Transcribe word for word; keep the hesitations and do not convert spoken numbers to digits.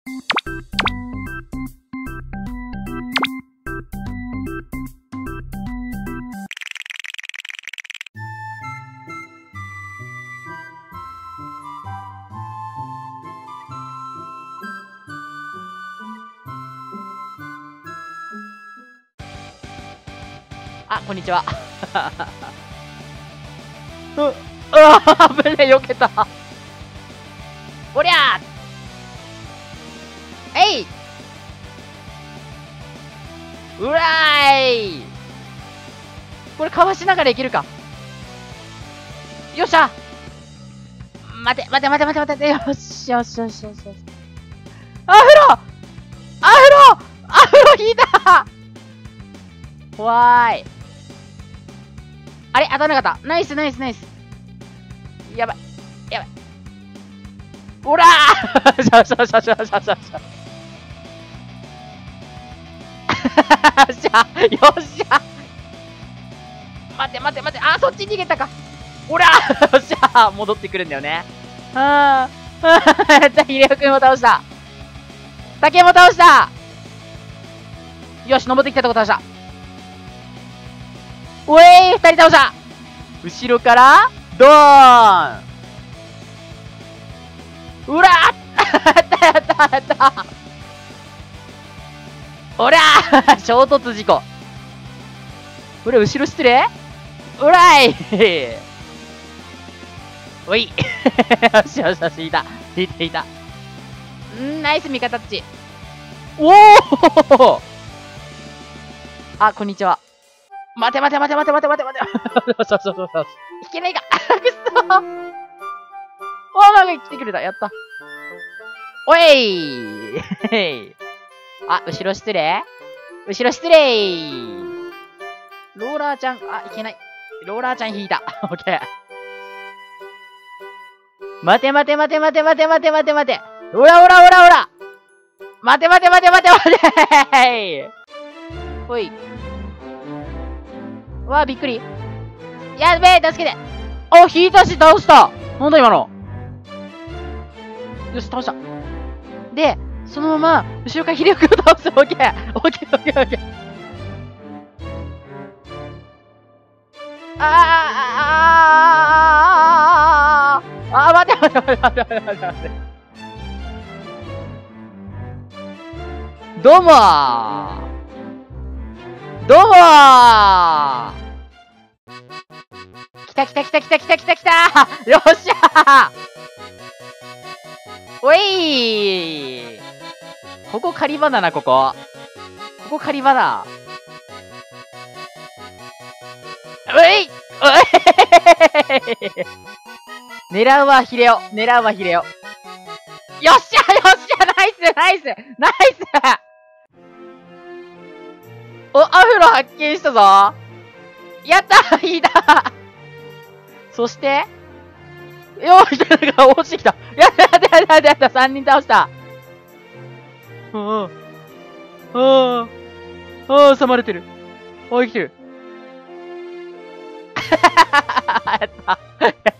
あ、こんにちは。う、うわー、危ねえ、避けた。おりゃーえいうらーいこれかわしながらいけるか。よっしゃ待て、待て、待て、待て、待て、よし、よし、よし、よし、よし。アフロアフロアフロ引いた怖ーい。あれ当たんなかった。ナイス、ナイス、ナイス。やばい。やばい。おらーしゃしゃしゃしゃしゃしゃしゃ。よっしゃよっしゃ待って待って待って。あ、そっち逃げたか。おらーよっしゃ戻ってくるんだよね。あー。やった、ヒレオくんも倒した。竹も倒した。よし、登ってきたとこ倒した。おえー、二人倒した。後ろから、ドーンうらーやったやったやったおらー衝突事故。これ後ろ失礼うらいおいよしよしよし、いた。いたいた。んナイス味方っち。おおあ、こんにちは。待て待て待て待て待て待て待て。そうそうそうそう。いけないか。くそー。おー、なんか来てくれた。やった。おいーあ、後ろ失礼後ろ失礼ローラーちゃん、あ、いけない。ローラーちゃん引いた。オッケー。待て待て待て待て待て待て待て待て。おらおらおらおら待て待て待て待て待てほい。うわ、びっくり。やべえ、助けて。あ、引いたし、倒した。なんだ今の。よし、倒した。で、そのまま、後ろからヒレオくんを倒す。オッケー。オッケー、オッケー、オッケー。あーあーあーあーあー待て待て待て待て待て待て待て。どうもーどうもー来た来た来た来た来た来た来たよっしゃーおいーここ狩り場だな、ここ。ここ狩り場だ。ういおい狙うはヒレオ。狙うはヒレオ。よっしゃよっしゃナイスナイスナイスお、アフロ発見したぞやったいいだそして、よーい、人が落ちてきたやったやったやったやったやったさんにん倒したうん。ああ。ああ、挟まれてる。ああ、生きてる。やった。やった。